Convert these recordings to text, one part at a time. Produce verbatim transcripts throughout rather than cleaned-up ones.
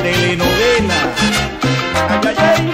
telenovela. Ay, ay, ay.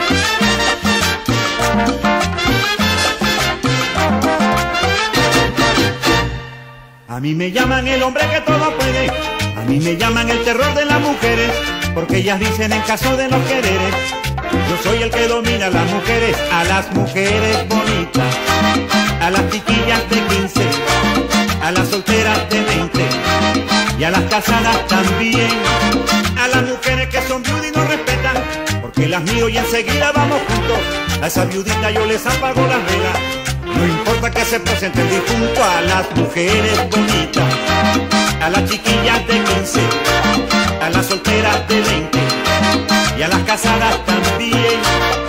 A mí me llaman el hombre que todo puede, a mí me llaman el terror de las mujeres, porque ellas dicen en caso de los quereres, yo soy el que domina a las mujeres, a las mujeres bonitas, a las chiquillas de quince, a las solteras de veinte y a las casadas también, a las mujeres que son viudas y no respetan, porque las miro y enseguida vamos juntos, a esa viudita yo les apago las velas. No importa que se presente el difunto, a las mujeres bonitas, a las chiquillas de quince, a las solteras de veinte y a las casadas también.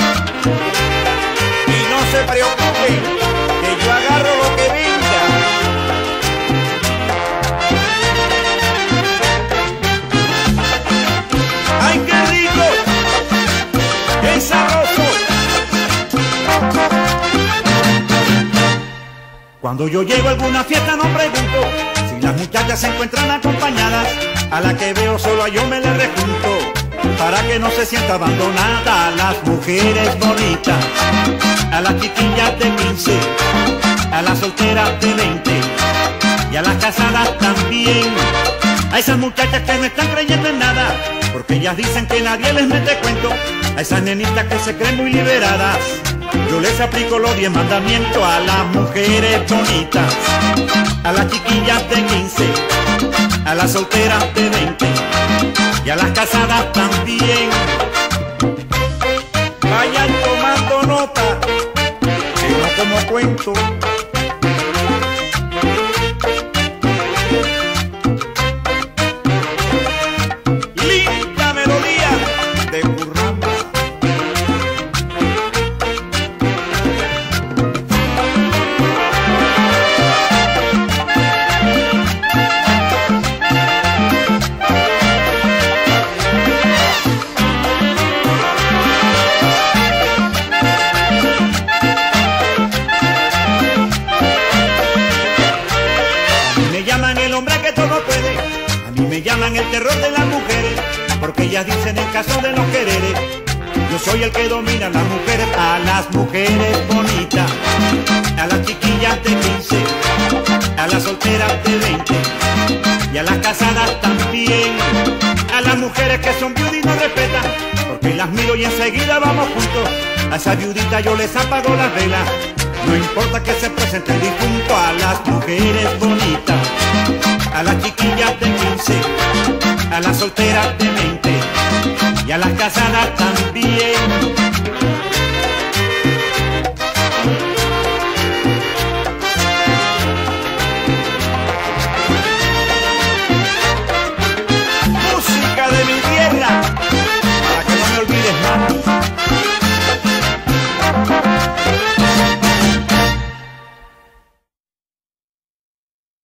Y no se preocupen, que yo agarro lo que venga. ¡Ay, qué rico! ¡Qué sabroso! Cuando yo llego a alguna fiesta no pregunto si las muchachas se encuentran acompañadas, a la que veo solo a yo me le rejunto, para que no se sienta abandonada. A las mujeres bonitas, a las chiquillas de quince, a las solteras de veinte y a las casadas también, a esas muchachas que no están creyendo en nada, porque ellas dicen que nadie les mete cuento, a esas nenitas que se creen muy liberadas, yo les aplico los diez mandamientos. A las mujeres bonitas, a las chiquillas de quince, a las solteras de veinte y a las casadas también. Vayan tomando nota, que no como cuento. Linda melodía de Curramba. Me llaman el terror de las mujeres, porque ellas dicen en caso de los quereres, yo soy el que domina a las mujeres. A las mujeres bonitas, a las chiquillas de quince, a las solteras de veinte y a las casadas también, a las mujeres que son viudas y no respetan, porque las miro y enseguida vamos juntos, a esa viudita yo les apago las velas. No importa que se presente el difunto. A las mujeres bonitas, a las chiquillas de quince, a las solteras de veinte y a las casadas también.